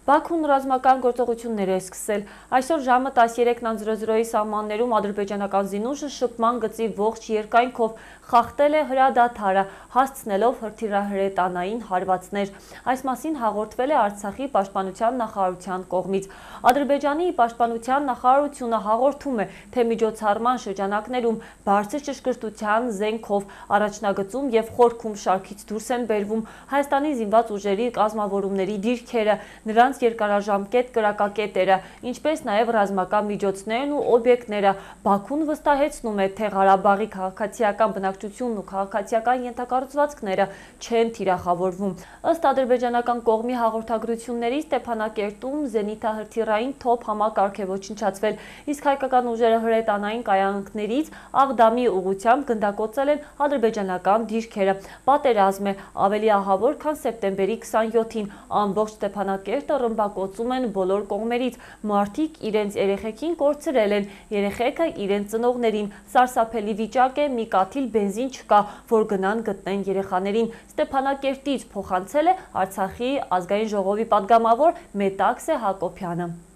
Բաքուն ռազմական գործողություններ է սկսել։ Այսօր ժամը 13:00-ի սահմաններում ադրբեջանական զինուժը շփման գծի ողջ երկայնքով խախտել է հրադադարը, հասցնելով հրթիռահրետանային հարվածներ։ Այս մասին հաղորդվել է Արցախի պաշտպանության նախարարության կողմից։ Ադրբեջանի պաշտպանության նախարարությունը հաղորդում է, թե միջոցառման շրջանակներում բարձր ճշգրտության զենքով առաջնագծում և խորքում շարքից դուրս են բերվում Հայաստանի զինված ուժերի կազմավորումների դիրքերը, նրանց երկարաժամկետ կրակակետերը, ինչպես նաև ռազմական միջոցներն ու օբյեկտները։ Բաքուն վստահեցնում է, թե Ղարաբաղի քաղաքացիական բնակչությունն ու քաղաքացիական ենթակառուցվածքները չեն թիրախավորվում։ Ըստ ադրբեջանական կողմի հաղորդագրությունների, Ստեփանակերտում զենիթահրթիռային թոփ համակարգ է ոչնչացվել, իսկ հայկական ուժերը հրետանային կայանքներից Աղդամի ուղղությամբ գնդակոծել են ադրբեջանական դիրքերը։ Պատերազմ է ավելի ահավոր, քան սեպտեմբերի 27-ին։ Ամբողջ Ստեփանակերտը ռմբակոծում են բոլոր կողմերից։ Մարդիկ իրենց երեխեքին կորցրել են, երեխեքը իրենց ծնողներին։ Սարսափելի վիճակ է, մի կաթիլ բենզին չկա, որ գնան գտնեն երեխաներին։ Ստեփանակերտից փոխանցել է Արցախի ազգային ժողովի պատգամավոր Մետաքսե Հակոբյանը։